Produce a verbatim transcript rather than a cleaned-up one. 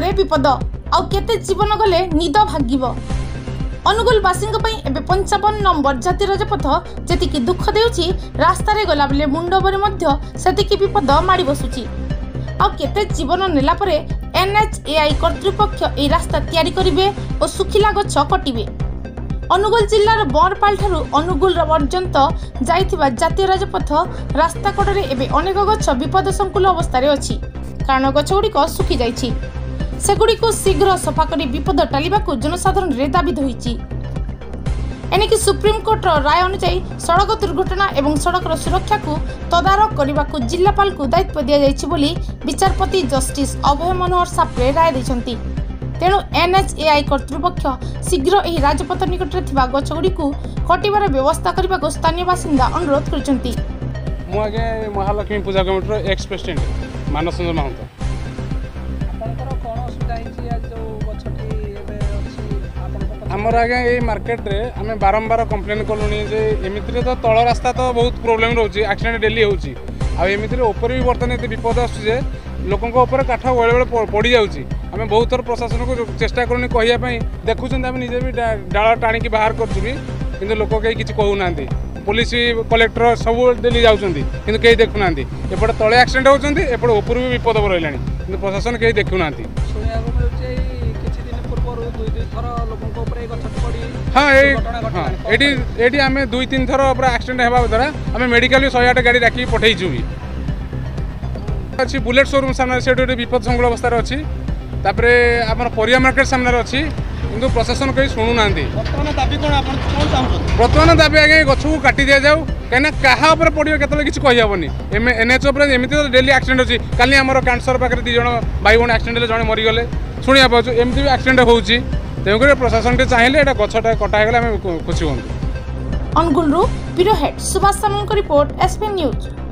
उपरे विपद आउ केते जीवन गले निद भागिब। अनुगुलवासी एवं पंचावन नंबर जाति राजपथ जी दुख देउछि रास्ता रे गला बेले मुंड पर सेतिकी विपद माड़ी बसुछि। आ केते जीवन नेला परे एनएचएआई कर्तृपक्ष ए रास्ता तैयारी करिवे और सुखिला गछ कटिवे। अनुगुल जिल्लार बरपाल ठारू अनुगुल पर्यंत जाइथिबा जातीय राजपथ रास्ता कड़े एबे अनेक गछ विपद संकुल अवस्था अछि, कारण गछ गुड़िक सुखी जाइछि। सेगुड़िक शीघ्र सफा करी विपद टालिबाकू जनसाधारण रे दाबी होइछि। एनिकी सुप्रीमकोर्ट राय अनुसार सड़क दुर्घटना एवं सड़क सुरक्षा को तदारख करने को जिलापाल को दायित्व दि जाइछि बोली विचारपति जस्टिस अभय मनोहर साप्रे राय दैछन्ति। तेणु एनएचएआई कर्तृपक्ष शीघ्र एही राजपथ निकटरे थिबा गछगुड़ी को कटिबार व्यवस्था करने को स्थानीय बासिंदा अनुरोध करछन्ति। मु आगे महालक्ष्मी पूजा कमिटीर एक्स प्रेसिडेंट मानस चंद्र महंत। आमर आज्ञा ये मार्केट रे आम बारंबार कंप्लेन कलुनी जे एमिति तो तल रास्ता तो बहुत प्रोब्लेम रोचे, एक्सीडेंट डेली होची। आ एमिति ऊपर भी बर्तमान ये विपद आसे लोकों ऊपर काठ बेले बेले पड़ जाऊँगी। आम बहुत थर प्रशासन को चेष्टा करूनी कहवाई देखुं आम निजे भी डाल टाणी बाहर कर लोक कहीं किसी कहूना पुलिस कलेक्टर सब डेली जाऊँगी कि कहीं देखुना। एपटे तले एक्सीडेंट होती एपटे ऊपर भी विपद रहा कि प्रशासन कहीं देखुना। हाँ ये ये आम दुई तीन थर एक्सीडेंट होगा द्वारा आम मेडिकल भी शहे आठ गाड़ी डाक पठेचु भी अच्छी बुलेट शोरूम सामने से विपद संकुल अवस्था अच्छी। तापर आम परिया मार्केट सामने अच्छी कि प्रशासन कहीं शुणुना। बर्तमान दाबी आगे गछ को काटी दि जाऊ कहीं क्या पड़ो के किसी कहीहबनी। एनएच एमती तो डेली एक्सीडेंट अच्छी। काली आम कैंसर पाखे दिज भाई भाई एक्सीडेंट जड़े मरीगले शुणा पाचु एमती भी एक्सीडेंट होची। तेणुक प्रशासन के चाहिए गछटा कटागले खुशी हूँ। Angul bureau head Subhash Samant report SP news.